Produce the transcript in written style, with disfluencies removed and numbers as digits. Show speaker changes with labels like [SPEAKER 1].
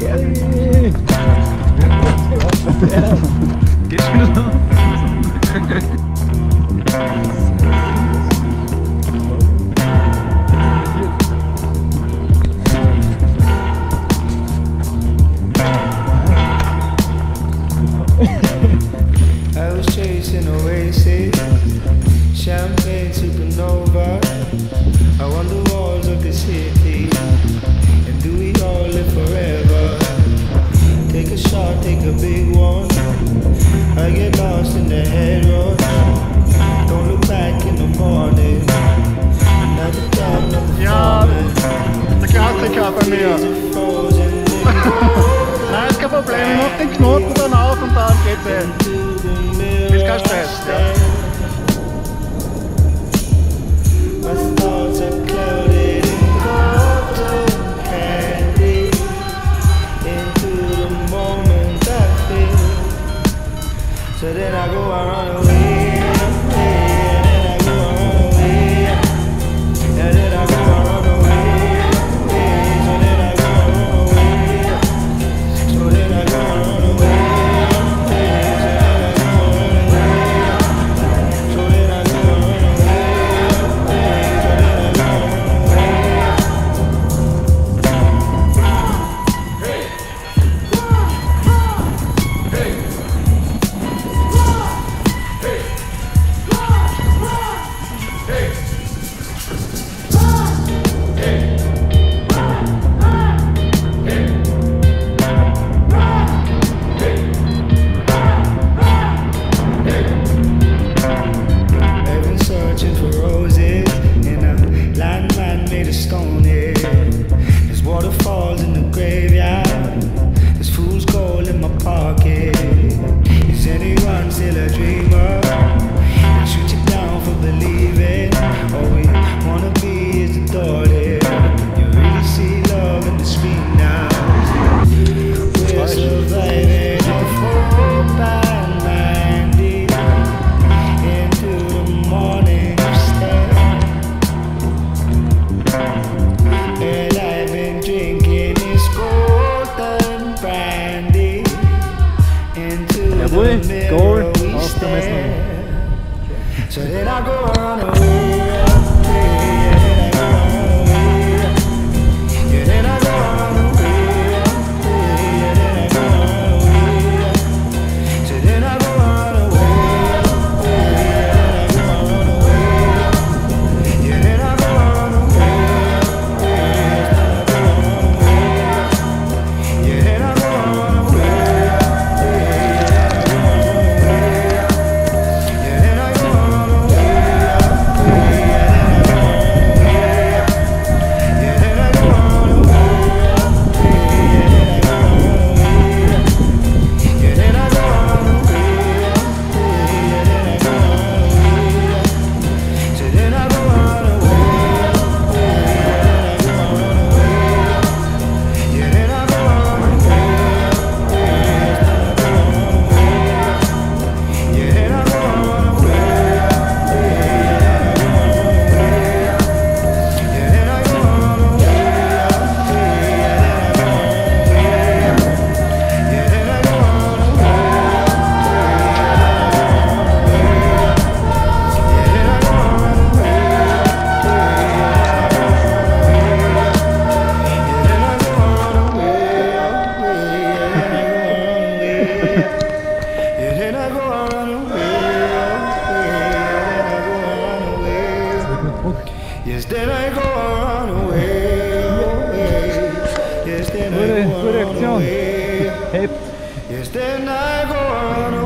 [SPEAKER 1] Geri! Geht schon los?
[SPEAKER 2] I was chasing oasis, champagne supernova. I want the walls of the city, and do we all live forever? Take a shot, take a big one. I get lost in the head rush. Don't look back in the morning. Another time, another falling.
[SPEAKER 1] Der Klassiker bei mir. Nein, ist kein Problem. Ich mach den Knoten dann auf und dann geht's eh. Ist kein Stress, ja.
[SPEAKER 2] My thoughts are clouded in cotton candy. Into the moment I feel. So then I go and run away, and then I go and run away, and then I go and run away, so then I go and run away, so then I go and run away, so then I go and run away.
[SPEAKER 1] Goal aus der Messnerin.
[SPEAKER 2] So then I go run away.
[SPEAKER 1] Gute Aktion. Hebt.
[SPEAKER 2] Yes, then I go run